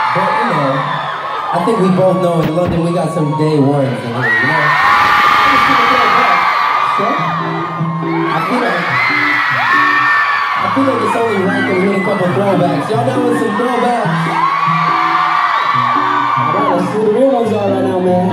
But, you know, I think we both know in London we got some day ones in here, you know? I feel like it's only right that we hit a couple throwbacks. Y'all down with some throwbacks? Alright, let's see what the real ones are right now, man.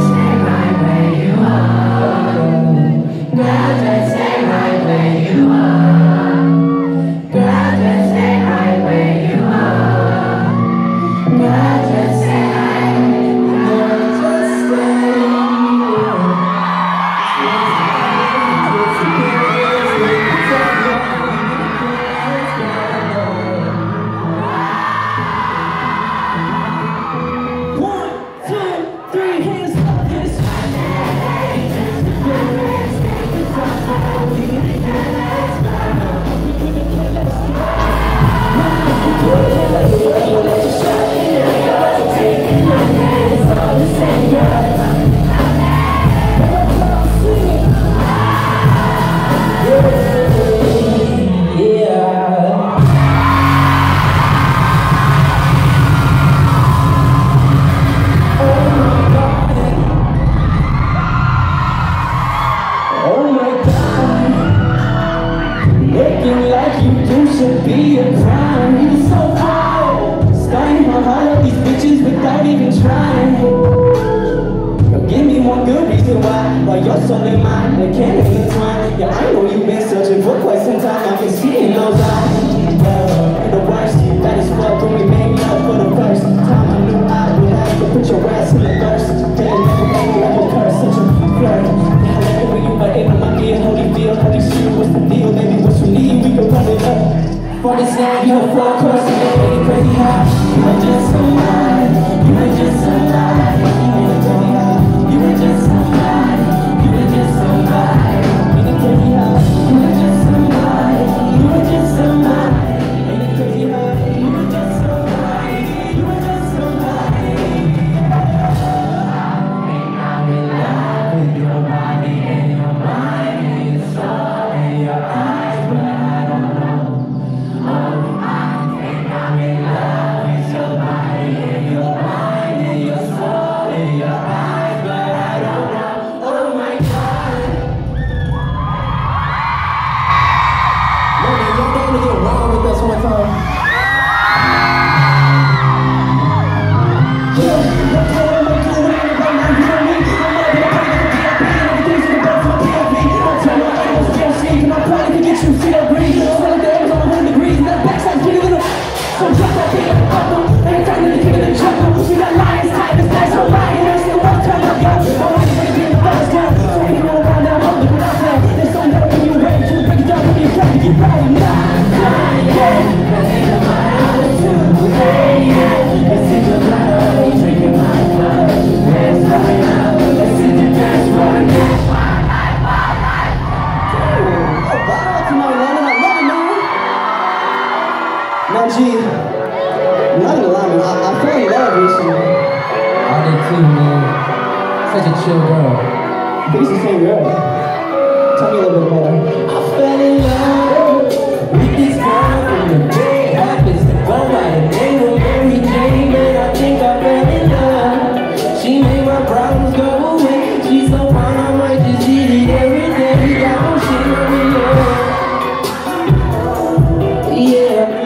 Stay right where you are. like you do should be a crime. You so proud, starting my heart up these bitches without even trying. Give me one good reason why you're so in mine, they can't intertwine. Yeah, I know you've been searching for quite some time. I can see in those eyes. You're the worst, that is fuck when we made love for the first time. I knew I would have to put your ass in the thirst. Damn, never made me like a curse, such a flirt. Now let me bring you back in on my ear. How do you feel? How do you see? What's the deal? Baby, what you need? We can run it up. For this land, you're a full course, and you're really crazy high. You ain't just somebody, you ain't just somebody, you ain't crazy high. You ain't just somebody, you ain't just somebody, you ain't crazy high. You ain't just somebody, you ain't just somebody, you ain't crazy high. You ain't just somebody, you ain't just somebody. And I'm in love with your body and your mind and your soul and your eyes, but I don't know. Oh, I'm in love with your body and your mind and your soul and your eyes, but I don't know. Oh my God. No, man, y'all don't want to get wild with us one time. Yeah, that's what I'm gonna do right now. You know me? I'm not gonna play like a PFP and everything's gonna go for a PFP. Don't tell me I ain't no damn shit, and I'm probably gonna get you see that breeze. Smell like the air's on 100 degrees, and that backside's bigger than a. So drop that beat and pop them. Every time that you kick it in the jungle, we got lions, tigers, that's all right. And every single one time I go, I'm ready to be in the first down. So we can roll around down, hold it without fail. There's something that when you ready to break it down, when you're ready to get right. Now, G, I'm not gonna lie, man, I fell in love recently. I did too, man. Such a chill girl. I think it's the same girl. Tell me a little bit about her. I fell in love with this girl from the day. Happens to go by the name of Mary Jane, and I think I fell in love. She made my problems go away. She's so fine, I might just eat it every day. Got no shit on me, yeah.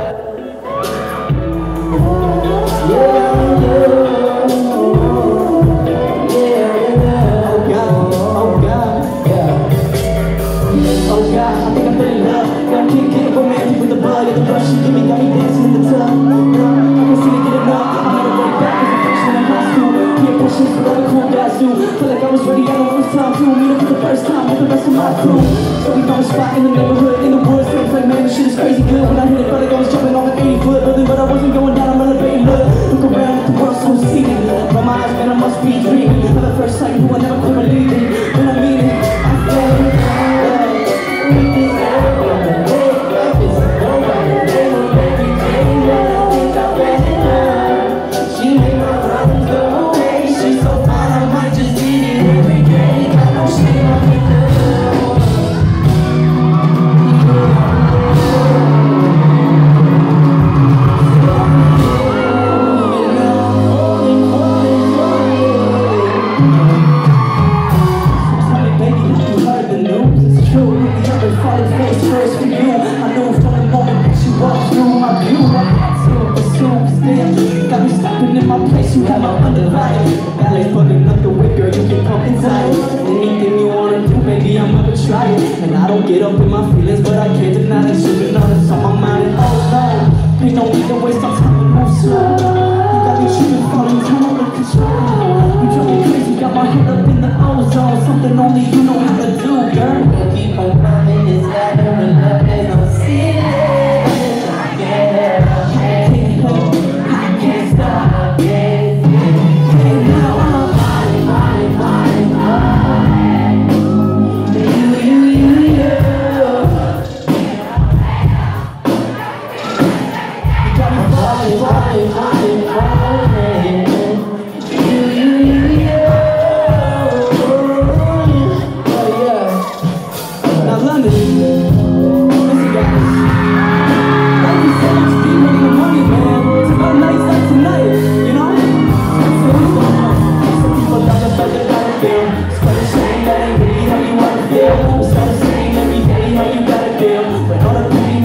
Feel like I was ready, I know it was time to meet up for the first time with the rest of my crew. So we found a spot in the neighborhood, in the woods. Feels like, man, this shit is crazy good. When I hit it, felt like I was jumping off an 80-foot building, but I wasn't going down, I'm elevating. Look around at the world so seated. From my eyes, man, I must be dreaming. For the first time, who I never quit believing. When I mean it, I fell in love with this girl from the day. Life is so by the name of Mary Jane, and I think I fell in love. She made my problems go away. She's so fine, I might just eat it every day. Got no shame on me, you have my undivided. Ballet's fucking up the way, girl, you can pump inside. Anything you wanna do, baby, I'm up to try it. And I don't get up in my feelings, but I can't deny that shit. You know that's on my mind, and oh no, ain't no need to waste our time and move slow. You got me tripping, falling, turn on the control. You drive me crazy, got my head up in the ozone. Something only you know how to do, girl. We'll keep on climbing this ladder, and love there's no ceiling. I can't stop, yeah. It's all the same every day, how you gotta feel. But all the pretty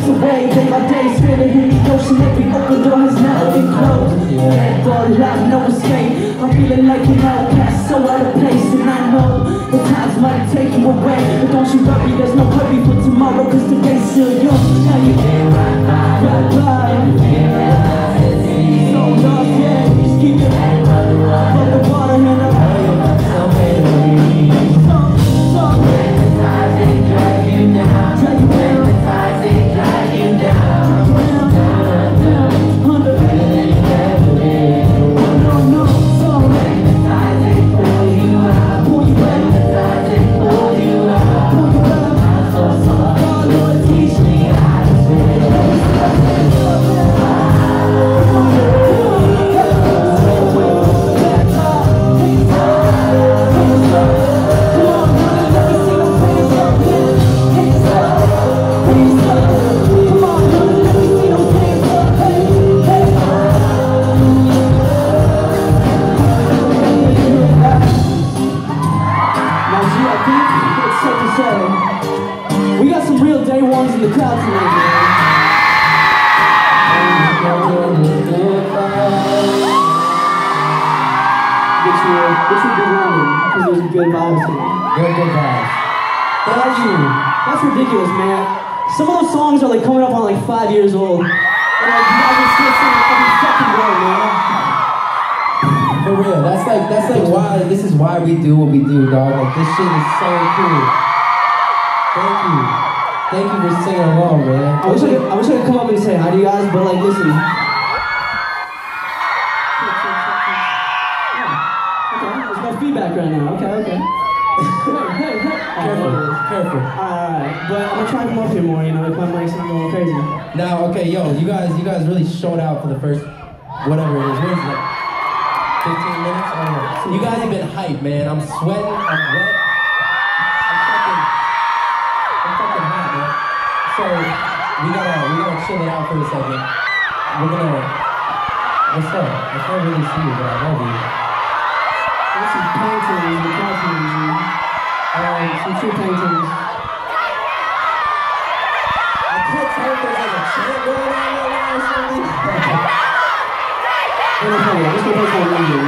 nights away, day by day, spinning in the ocean. Every open door has never been closed. Can't fall alive, no escape. I'm feeling like an outcast, so out of place. And I know the times might take you away, but don't you worry, there's no hurry for tomorrow, cause today's still young. Now you can't ride by. So lost, yeah, just keep your head above the water and up. We got some real day ones in the crowd tonight, man. Which would be wrong, because there's good vibes here. Good vibes. Thank you. That's ridiculous, man. Some of those songs are like coming up on like 5 years old. And like, you guys are still singing every fucking word, man. For real, that's like why, this is why we do what we do, dog. Like, this shit is so cool. Thank you. Thank you for singing along, man. I wish I could come up and say hi to you guys, but like, listen. Okay, there's no feedback right now. Okay. Hey. Careful. Alright, but I'm gonna try to come up here more, you know, if my mic's not going crazy. Now, okay, yo, you guys really showed out for the first, whatever it is. What is it? 15 minutes? I don't know. You guys have been hyped, man. I'm sweating, I'm wet. I'm fucking hot, man. So, we gotta chill it out for a second. What's up? I can't really see you, but I love you. There's some paintings, the cartoons, some true paintings. I can't tell if there's like a chant going on right now or something. I'm gonna play some music.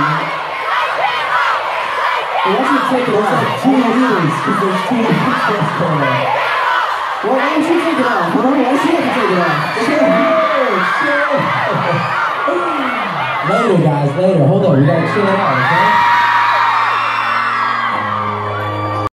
I want you to take it off. Like 2 years, because there's too much chants going on. Well, why don't you take it off? Why don't you take it off? Chill. Later, guys, later. Hold on, we gotta chill it out, okay?